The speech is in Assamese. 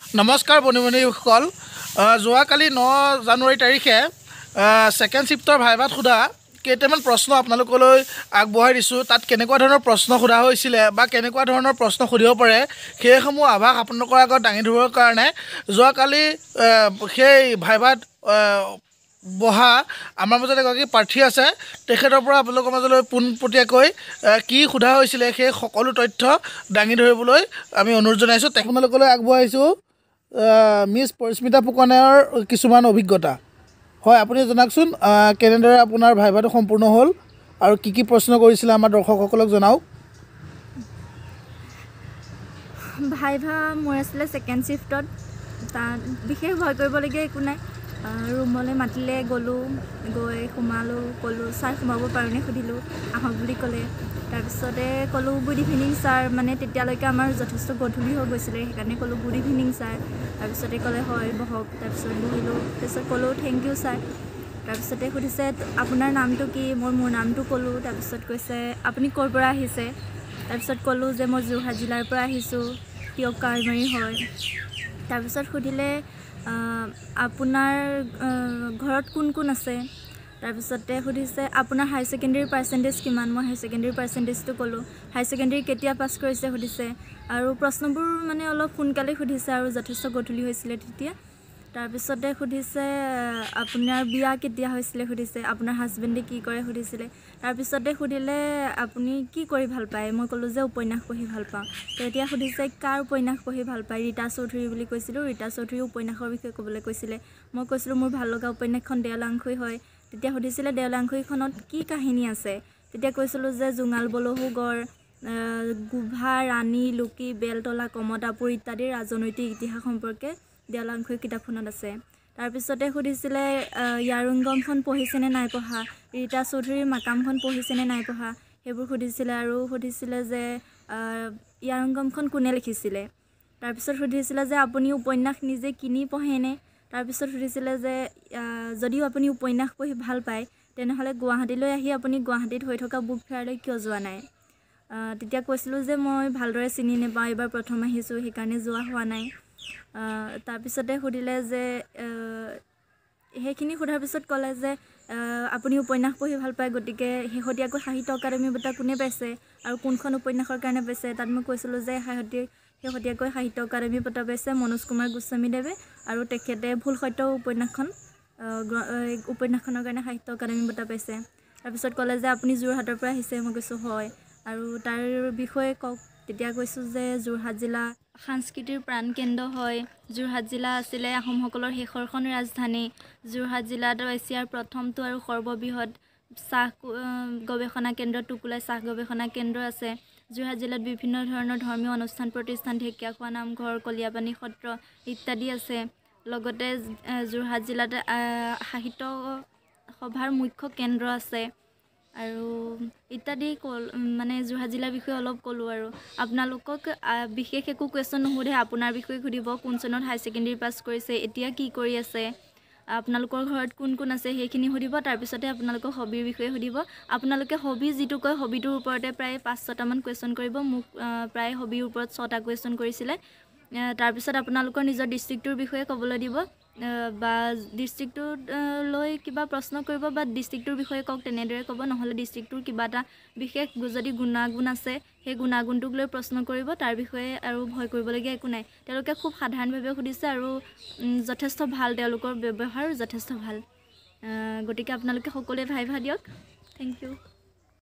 নমস্কাৰ বন্ধু-বান্ধৱীসকল যোৱাকালি 9 জানুৱাৰী তাৰিখে সেকেন্ড শিফটৰ ভাইভাত সোধা কেইটামান প্ৰশ্ন আপোনালোকলৈ আগবঢ়াই দিছোঁ। তাত কেনেকুৱা ধৰণৰ প্ৰশ্ন সোধা হৈছিলে বা কেনেকুৱা ধৰণৰ প্ৰশ্ন সুধিব পাৰে সেইসমূহ আভাস আপোনালোকৰ আগত দাঙি ধৰিবৰ কাৰণে যোৱাকালি সেই ভাইভাত বহা আমাৰ মাজত এগৰাকী প্ৰাৰ্থী আছে, তেখেতৰ পৰা আপোনালোকৰ মাজলৈ পোনপটীয়াকৈ কি সোধা হৈছিলে সেই সকলো তথ্য দাঙি ধৰিবলৈ আমি অনুৰোধ জনাইছোঁ। আপোনালোকলৈ আগবঢ়াইছোঁ মিছ পৰিস্মিতা ফুকনৰ কিছুমান অভিজ্ঞতা। হয়, আপুনি জনাওকচোন কেনেদৰে আপোনাৰ ভাইভাটো সম্পূৰ্ণ হ'ল আৰু কি প্ৰশ্ন কৰিছিলে আমাৰ দৰ্শকসকলক জনাওক। ভাইভা মোৰ আছিলে সেকেন্ড শিফটত। তাত বিশেষ ভয় কৰিবলগীয়া একো নাই। ৰুমলৈ মাতিলে গ'লোঁ, গৈ সোমালোঁ, ক'লোঁ ছাৰ সোমাব পাৰোঁনে সুধিলোঁ, আহক বুলি ক'লে। তাৰপিছতে ক'লোঁ গুড ইভিনিং ছাৰ, মানে তেতিয়ালৈকে আমাৰ যথেষ্ট গধূলি হৈ গৈছিলে, সেইকাৰণে ক'লোঁ গুড ইভিনিং ছাৰ। তাৰপিছতে ক'লে হয় বহক। তাৰপিছত বহিলোঁ, তাৰপিছত ক'লোঁ থেংক ইউ ছাৰ। তাৰপিছতে সুধিছে আপোনাৰ নামটো কি, মোৰ নামটো ক'লোঁ। তাৰপিছত কৈছে আপুনি ক'ৰ পৰা আহিছে। তাৰপিছত ক'লোঁ যে মই যোৰহাট জিলাৰ পৰা আহিছোঁ, টিয়ক কাৰমাৰী হয়। তাৰপিছত সুধিলে আপোনাৰ ঘৰত কোন কোন আছে। তাৰপিছতে সুধিছে আপোনাৰ হাই ছেকেণ্ডেৰী পাৰ্চেণ্টেজ কিমান, মই হাই ছেকেণ্ডেৰী পাৰ্চেণ্টেজটো ক'লোঁ। হাই ছেকেণ্ডেৰী কেতিয়া পাছ কৰিছে সুধিছে, আৰু প্ৰশ্নবোৰ মানে অলপ সোনকালে সুধিছে আৰু যথেষ্ট গধূলি হৈছিলে তেতিয়া। তাৰপিছতে সুধিছে আপোনাৰ বিয়া কেতিয়া হৈছিলে সুধিছে, আপোনাৰ হাজবেণ্ডে কি কৰে সুধিছিলে। তাৰপিছতে সুধিলে আপুনি কি কৰি ভাল পায়, মই ক'লোঁ যে উপন্যাস পঢ়ি ভাল পাওঁ। তেতিয়া সুধিছে কাৰ উপন্যাস পঢ়ি ভাল পায়, ৰীতা চৌধুৰী বুলি কৈছিলোঁ। ৰীতা চৌধুৰীৰ উপন্যাসৰ বিষয়ে ক'বলৈ কৈছিলে। মই কৈছিলোঁ মোৰ ভাল লগা উপন্যাসখন দেওলাংখুই হয়। তেতিয়া সুধিছিলে দেওলাংখুইখনত কি কাহিনী আছে। তেতিয়া কৈছিলোঁ যে জোঙাল বলহু গড়, গোভা, ৰাণী, লুকি, বেলতলা, কমতাপুৰ ইত্যাদি ৰাজনৈতিক ইতিহাস সম্পৰ্কে দেওলাংখুই কিতাপখনত আছে। তাৰপিছতে সুধিছিলে ইয়াৰুংগমখন পঢ়িছেনে নাই পঢ়া, ৰীতা চৌধুৰীৰ মাকামখন পঢ়িছেনে নাই পঢ়া, সেইবোৰ সুধিছিলে। আৰু সুধিছিলে যে ইয়াৰুংগমখন কোনে লিখিছিলে। তাৰপিছত সুধিছিলে যে আপুনি উপন্যাস নিজে কিনি পঢ়েনে। তাৰপিছত সুধিছিলে যে যদিও আপুনি উপন্যাস পঢ়ি ভাল পায় তেনেহ'লে গুৱাহাটীলৈ আহি আপুনি গুৱাহাটীত হৈ থকা বুক ফেয়াৰলৈ কিয় যোৱা নাই। তেতিয়া কৈছিলোঁ যে মই ভালদৰে চিনি নাপাওঁ, এইবাৰ প্ৰথম আহিছোঁ, সেইকাৰণে যোৱা হোৱা নাই। তাৰপিছতে সুধিলে যে সেইখিনি সোধাৰ পিছত ক'লে যে আপুনি উপন্যাস পঢ়ি ভাল পায়, গতিকে শেহতীয়াকৈ সাহিত্য একাডেমী বঁটা কোনে পাইছে আৰু কোনখন উপন্যাসৰ কাৰণে পাইছে। তাত মই কৈছিলোঁ যে শেহতীয়াকৈ সাহিত্য একাডেমী বঁটা পাইছে মনোজ কুমাৰ গোস্বামীদেৱে, আৰু তেখেতে ভুল সত্য উপন্যাসখনৰ কাৰণে সাহিত্য একাডেমী বঁটা পাইছে। তাৰপিছত ক'লে যে আপুনি যোৰহাটৰ পৰা আহিছে, মই কৈছোঁ হয়, আৰু তাৰ বিষয়ে কওক। তেতিয়া কৈছোঁ যে যোৰহাট জিলা সাংস্কৃতিৰ প্ৰাণকেন্দ্ৰ হয়। যোৰহাট জিলা আছিলে আহোমসকলৰ শেষৰখন ৰাজধানী। যোৰহাট জিলাত এছিয়াৰ প্ৰথমটো আৰু সৰ্ববৃহৎ চাহ গৱেষণা কেন্দ্ৰ, টুকুলাই চাহ গৱেষণা কেন্দ্ৰ আছে। যোৰহাট জিলাত বিভিন্ন ধৰণৰ ধৰ্মীয় অনুষ্ঠান প্ৰতিষ্ঠান, ঢেকীয়াখোৱা নামঘৰ, কলীয়াপানী সত্ৰ ইত্যাদি আছে। লগতে যোৰহাট জিলাত সাহিত্য সভাৰ মুখ্য কেন্দ্ৰ আছে আৰু ইত্যাদি মানে যোৰহাট জিলাৰ বিষয়ে অলপ ক'লোঁ। আৰু আপোনালোকক বিশেষ একো কুৱেশ্যন নুসুধে, আপোনাৰ বিষয়ে সুধিব, কোন চনত হাই ছেকেণ্ডেৰী পাছ কৰিছে, এতিয়া কি কৰি আছে, আপোনালোকৰ ঘৰত কোন কোন আছে সেইখিনি সুধিব। তাৰপিছতে আপোনালোকৰ হবিৰ বিষয়ে সুধিব। আপোনালোকে হবি যিটো কয় হবিটোৰ ওপৰতে প্ৰায় 5-6টামান কুৱেশ্যন কৰিব। মোক প্ৰায় হবিৰ ওপৰত 6টা কুৱেশ্যন কৰিছিলে। তাৰপিছত আপোনালোকৰ নিজৰ ডিষ্ট্ৰিক্টটোৰ বিষয়ে ক'বলৈ দিব, বা ডিষ্ট্ৰিক্টটোত লৈ কিবা প্ৰশ্ন কৰিব, বা ডিষ্ট্ৰিক্টটোৰ বিষয়ে কওক তেনেদৰে ক'ব। নহ'লে ডিষ্ট্ৰিক্টটোৰ কিবা এটা বিশেষ যদি গুণাগুণ আছে সেই গুণাগুণটোক লৈ প্ৰশ্ন কৰিব। তাৰ বিষয়ে আৰু ভয় কৰিবলগীয়া একো নাই। তেওঁলোকে খুব সাধাৰণভাৱে সুধিছে আৰু যথেষ্ট ভাল, তেওঁলোকৰ ব্যৱহাৰ যথেষ্ট ভাল। গতিকে আপোনালোকে সকলোৱে ভাইভা দিয়ক। Thank U.